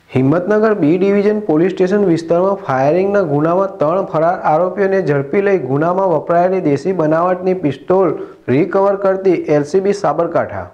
Himmatnagar B division police station વિસ્તારમાં ફાયરિંગના ગુનામાં 3 ફરાર આરોપીઓને ઝડપી લઈ ગુનામાં વપરાયેલી દેશી બનાવટની પિસ્તોલ રિકવર કરતી એલસીબી સાબરકાંઠા।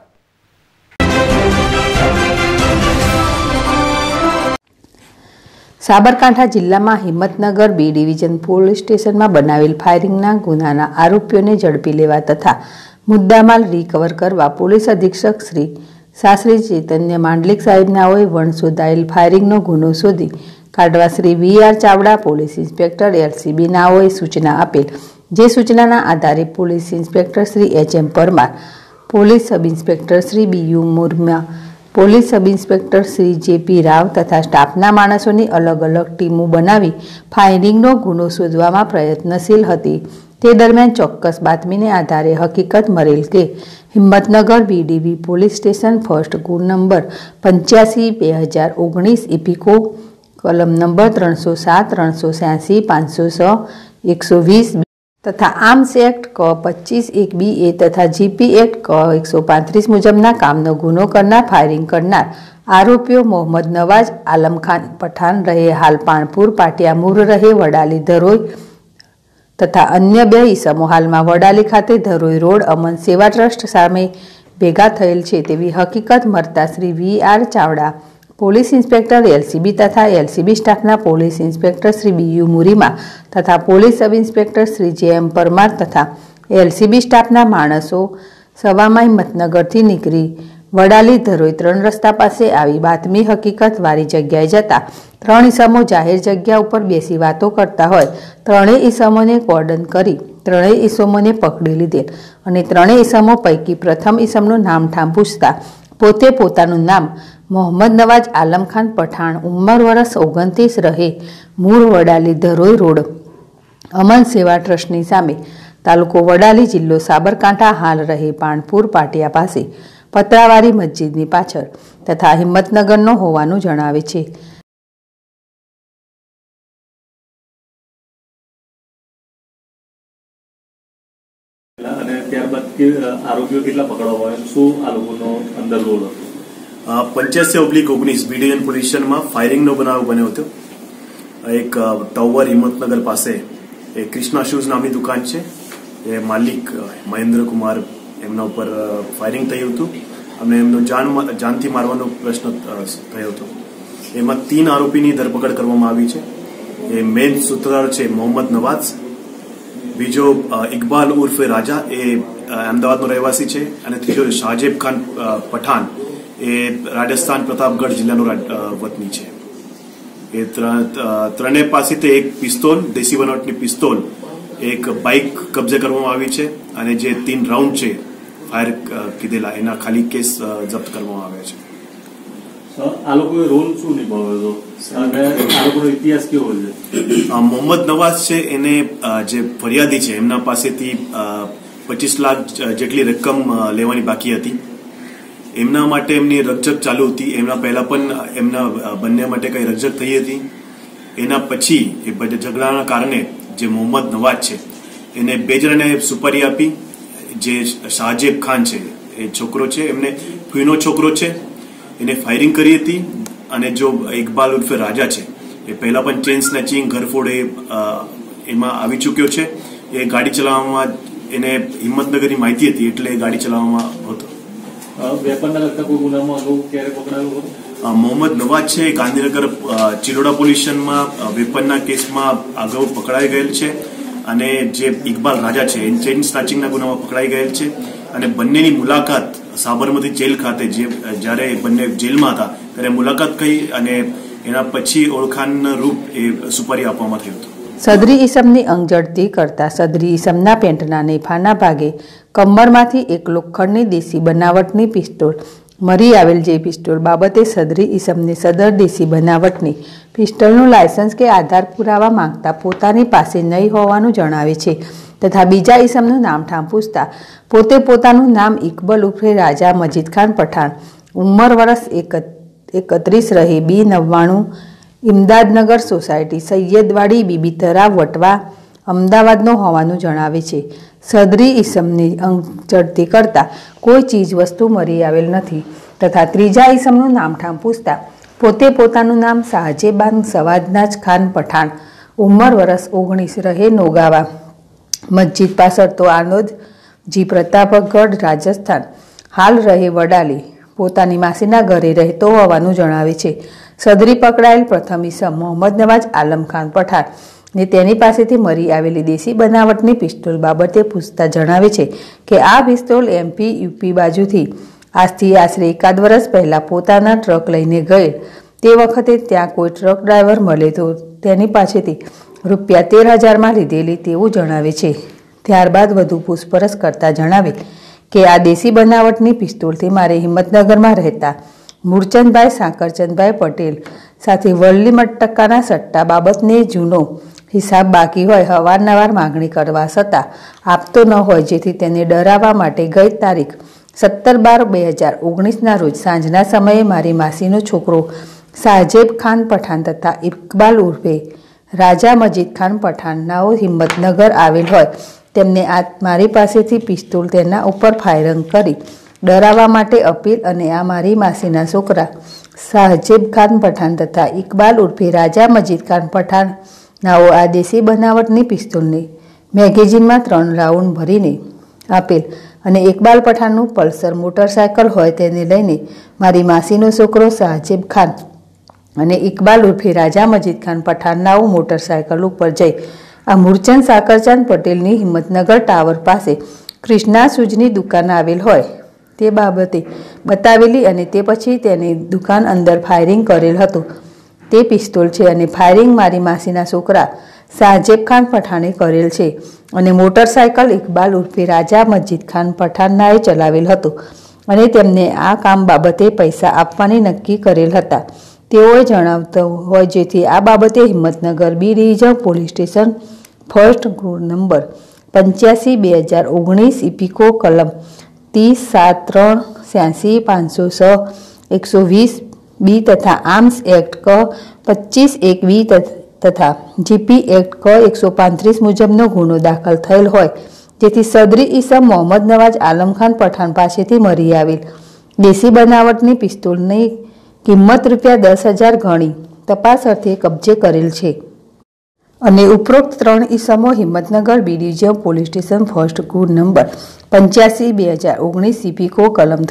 સાબરકાંઠા જિલ્લામાં હિંમતનગર બી ડિવિઝન પોલીસ સ્ટેશનમાં બનાવેલ ફાયરિંગના ગુનાના આરોપીઓને ઝડપી લેવા તથા મુદ્દામાલ રિકવર કરવા પોલીસ અધિક્ષક શ્રી શાસ્ત્રી ચૈતન્ય માંડલિક સાહેબનાઓએ વણશોધાયેલ ફાયરિંગનો ગુનો શોધી કાઢવા Shri V R. Chavda police inspector LCB નાઓએ સૂચના આપેલ, જે સૂચનાના આધારે police inspector Shri H M. Parmar, police sub inspector Shri B U. Murma, police sub inspector Shri J P. Rao તથા સ્ટાફના માણસોની અલગ અલગ ટીમો બનાવી ફાયરિંગનો ગુનો શોધવામાં પ્રયત્નશીલ હતી। તે દરમિયાન ચોક્કસ બાતમીને આધારે હકીકત મળેલ કે Himmatnagar B D V. Police station first ગુણ નંબર 85/2019 ઇપિકો કલમ નંબર 307, 386, 506, 120 તથા આર્મ્સ એક્ટ ક 25(1)(b)(a) તથા જીપી એક્ટ ક 135 મુજબના કામનો ગુનો કરનાર ફાયરિંગ કરનાર આરોપીઓ મોહમ્મદ નવાજ આલમખાન પઠાણ રહે હાલ પાણપુર પાટિયા મૂર રહે વડાલી ધરોઈ તથા અન્ય 2 ઈસમો હાલમાં વડાલી ખાતે ધરોઈ રોડ અમન સેવા ટ્રસ્ટ સામે ભેગા થયેલ છે તેવી હકીકત મળતા Shri V R. Chavda police inspector LCB તથા એલસીબી સ્ટાફના police inspector Shri B U. Murima તથા police sub inspector Shri J M. Parmar તથા એલસીબી સ્ટાફના માણસો સવામાં હિંમતનગરથી નીકળી વડાલી ધરોઈ 3 રસ્તા પાસે આવી બાતમી હકીકત વાળી જગ્યાએ જતા 3 ઈસમો જાહેર જગ્યા ઉપર બેસી વાતો કરતા હોય 3 ઈસમોને કોર્ડન કરી 3 ઈસમોને પકડી લીધેલ અને 3 ઈસમો પૈકી પ્રથમ ઈસમનું નામઠામ પૂછતા પોતે પોતાનું નામ મોહમ્મદ નવાજ આલમખાન પઠાણ, ઉંમર વર્ષ 29, રહે મૂળ વડાલી ધરોઈ રોડ અમન સેવા ટ્રસ્ટની સામે, તાલુકો વડાલી, જિલ્લો સાબરકાંઠા, હાલ રહે પાણપુર પાટિયા પાસે, પતરાવારી મસ્જિદની પાછળ તથા હિંમતનગરનો હોવાનું જણાવે છે। અને ત્યારબાદ આરોપીઓ કેટલા પકડવા હોય, શું આ લોકોનો અંદર રોલ હતો? 85/19 બી ડિવિઝન પોલીસ સ્ટેશનમાં ફાયરિંગનો બનાવ બન્યો હતો। એક ટાવર હિંમતનગર પાસે એક કૃષ્ણા શૂઝ નામની દુકાન છે, એ માલિક મહેન્દ્ર કુમાર એમના ઉપર ફાયરિંગ થયું હતું અને એમનો જાનથી મારવાનો પ્રશ્ન થયો હતો। એમાં 3 આરોપીની ધરપકડ કરવામાં આવી છે। એ મેઇન સૂત્રધાર છે મોહમ્મદ નવાઝ, બીજો ઇકબાલ ઉર્ફે રાજા, એ અમદાવાદનો રહેવાસી છે, અને ત્રીજો શાહજેબ ખાન પઠાણ, એ રાજસ્થાન પ્રતાપગઢ જિલ્લાનો વતની છે। એ ત્રણેય પાસેથી એક પિસ્તોલ, દેશી બનાવટની પિસ્તોલ, એક બાઇક કબજે કરવામાં આવી છે અને જે 3 રાઉન્ડ છે ફાયર કીધેલા એના ખાલી કેસ જપ્ત કરવામાં આવ્યા છે। આ લોકોએ રોલ શું નિભાવ્યો હતો અને આ લોકોનો ઇતિહાસ કેવો છે? મોહમ્મદ નવાઝ છે, એને જે ફરિયાદી છે એમના પાસેથી 25 લાખ જેટલી રકમ લેવાની બાકી હતી। એમના માટે એમની રકઝક ચાલુ હતી। એમના પહેલા પણ એમના બંને માટે કઈ રકઝક થઈ હતી। એના પછી એ બધા ઝઘડાના કારણે જે મોહમ્મદ નવાઝ છે એને 2 જણાને સુપારી આપી। જે શાહજેબ ખાન છે એ છોકરો છે, એમને ફૂઈનો છોકરો છે, એને ફાયરિંગ કરી હતી। અને જો ઇકબાલ ઉર્ફે રાજા છે એ પહેલા પણ ચેન સ્નેચિંગ, ઘરફોડ એમાં આવી ચૂક્યો છે। એ ગાડી ચલાવવામાં એને હિંમતનગરની માહિતી હતી એટલે ગાડી ચલાવવામાં હતો। વેપનના લગતા કોઈ ગુનામાં ક્યારે પકડાયો હતો? મોહમ્મદ નવાઝ છે ગાંધીનગર ચિલોડા પોલીસ સ્ટેશનમાં વેપનના કેસમાં અગાઉ પકડાઈ ગયેલ છે, અને જે ઇકબાલ રાજા છે એ ચેઇન સ્નેચિંગના ગુનામાં પકડાઈ ગયેલ છે। અને બંનેની મુલાકાત સાબરમતી જેલ ખાતે, જ્યારે બંને જેલમાં હતા ત્યારે મુલાકાત થઈ અને એના પછી ઓળખાણના રૂપ એ સુપારી આપવામાં થયું હતું। સદરી ઈસમની અંગઝડતી કરતા સદરી ઈસમના પેન્ટના નેફાના ભાગે કમરમાંથી એક લોખંડની દેશી બનાવટની પિસ્તોલ મળી આવેલ, જે પિસ્તોલ બાબતે સદરી ઈસમને સદર દેશી બનાવટની પિસ્તોલનું લાયસન્સ કે આધાર પુરાવા માંગતા પોતાની પાસે નહીં હોવાનું જણાવે છે તથા બીજા ઈસમનું નામઠામ પૂછતા પોતે પોતાનું નામ ઇકબાલ ઉર્ફે રાજા મજીદ ખાન પઠાણ, ઉંમર વર્ષ 31, રહે B99, ઇમદાદનગર સોસાયટી, સૈયદવાડી, બીબી તરાવ, વટવા, અમદાવાદનો હોવાનું જણાવે છે। સદરી ઈસમની અંગઝડતી કરતા કોઈ ચીજ વસ્તુ મળી આવેલ નથી તથા ત્રીજા ઈસમનું નામઠામ પૂછતા પોતે પોતાનું નામ શાહજેબાન સવાદનાજ ખાન પઠાણ, ઉંમર વર્ષ 19, રહે નોગાવા મસ્જિદ પાછળ તો આનોદ, જી પ્રતાપગઢ, રાજસ્થાન, હાલ રહે વડાલી, પોતાની માસીના ઘરે રહેતો હોવાનું જણાવે છે. સદરી પકડાયેલ પ્રથમ ઈસમ મોહમ્મદ નવાજ આલમ ખાન પઠાણ ને તેની પાસેથી મળી આવેલી દેશી બનાવટની પિસ્તોલ બાબતે પૂછતા જણાવે છે કે આ પિસ્તોલ MP UP બાજુથી આજથી આશરે 1 વર્ષ પહેલાં પોતાના ટ્રક લઈને ગયેલ. તે વખતે ત્યાં કોઈ ટ્રક ડ્રાઈવર મળે તો તેની પાસેથી રૂપિયા 13,000માં લીધેલી તેવું જણાવે છે. ત્યારબાદ વધુ પૂછપરછ કરતા જણાવે કે આ દેશી બનાવટની પિસ્તોલથી મારે હિંમતનગરમાં રહેતા મૂળચંદભાઈ સાંકરચંદભાઈ પટેલ સાથે વરલી મટકાના સટ્ટા બાબતને જૂનો હિસાબ બાકી હોય અવારનવાર માગણી કરવા છતાં આપતો ન હોય, જેથી તેને ડરાવવા માટે ગઈ તારીખ 17/12/2019ના રોજ સાંજના સમયે મારી માસીનો છોકરો શાહજેબ ખાન પઠાણ તથા ઇકબાલ ઉર્ફે રાજા મજીદ ખાન પઠાણ નાઓ હિંમતનગર આવેલ હોય તેમને મારી પાસેથી પિસ્તોલ તેના ઉપર ફાયરિંગ કરી ડરાવવા માટે અપીલ અને આ મારી માસીના છોકરા શાહજેબ ખાન પઠાણ તથા ઇકબાલ ઉર્ફે રાજા મજીદ ખાન પઠાણ નાઓ આ દેશી બનાવટની પિસ્તોલને મેગેઝીનમાં 3 રાઉન્ડ ભરીને આપેલ અને ઇકબાલ પઠાણનું પલ્સર મોટરસાયકલ હોય તેને લઈને મારી માસીનો છોકરો શાહજેબ ખાન અને ઇકબાલ ઉર્ફે રાજા મજીદ ખાન પઠાણ નાઓ મોટરસાયકલ ઉપર જઈ આ મૂળચંદ સાકરચંદ પટેલની હિંમતનગર ટાવર પાસે કૃષ્ણા શૂઝની દુકાન આવેલ હોય તે બાબતે બતાવેલી અને તે પછી તેની દુકાન અંદર ફાયરિંગ કરેલ હતું. તે પિસ્તોલ છે અને ફાયરિંગ મારી માસીના છોકરા શાહજેબ ખાન પઠાણે કરેલ છે અને મોટરસાયકલ ઇકબાલ ઉર્ફે રાજા મજીદ ખાન પઠાણનાએ ચલાવેલ હતું અને તેમને આ કામ બાબતે પૈસા આપવાની નક્કી કરેલ હતા તેઓએ જણાવતો હોય, જેથી આ બાબતે Himmatnagar B division police station first ગુનો નંબર 85/2019 ઇપિકો કલમ 30/7/83/506/120B તથા આર્મ્સ એક્ટ ક 25(1)B તથા GP એક્ટ ક 135 મુજબનો ગુનો દાખલ થયેલ હોય, જેથી સદરી ઈસમ મોહમ્મદ નવાજ આલમ ખાન પઠાણ પાસેથી મળી આવેલ દેશી બનાવટની પિસ્તોલની કિંમત રૂપિયા 10,000 ગણી તપાસ અર્થે કબજે કરેલ છે અને ઉપરોક્ત 3 ઈસમો Himmatnagar B division police station first ગુનો નંબર 85/2019 ઇપિકો કલમ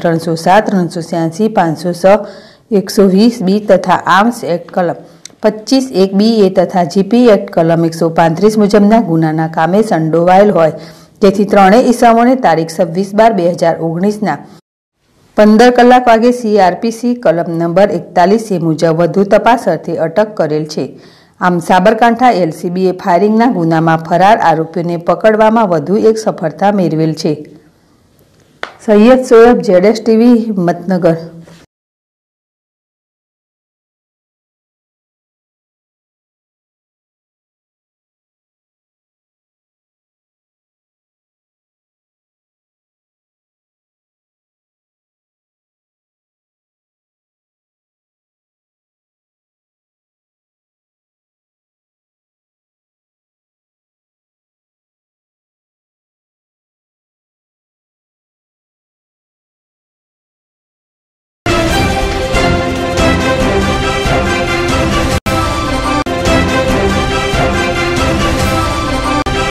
307/386/506/120B તથા આર્મ્સ એક્ટ કલમ 25(1)BA તથા GP એક્ટ કલમ 135 મુજબના ગુનાના કામે સંડોવાયેલ હોય, જેથી ત્રણેય ઈસમોને તારીખ 26/12/2019ના 15 કલાક વાગે CRPC કલમ નંબર 41A મુજબ વધુ તપાસ અર્થે અટક કરેલ છે. આમ સાબરકાંઠા LCBએ ફાયરિંગના ગુનામાં ફરાર આરોપીઓને પકડવામાં વધુ એક સફળતા મેળવેલ છે. સૈયદ શોએબ ZSTV હિંમતનગર.